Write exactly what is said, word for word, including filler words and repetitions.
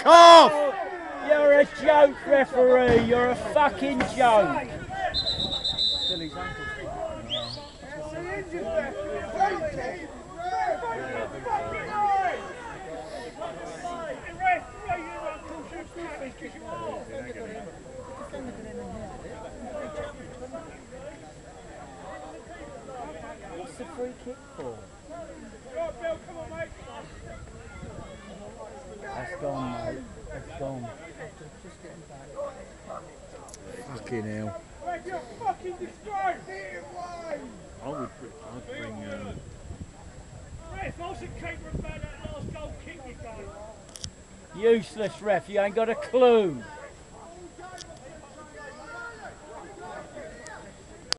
Fuck off! You're a joke, referee. You're a fucking joke. What's the free kick for? That's gone, mate. That's gone. Fucking hell. You're fucking disgrace! I would, I'd bring. Um, Ref, I should keep about that last goal kick you got. Useless ref, you ain't got a clue.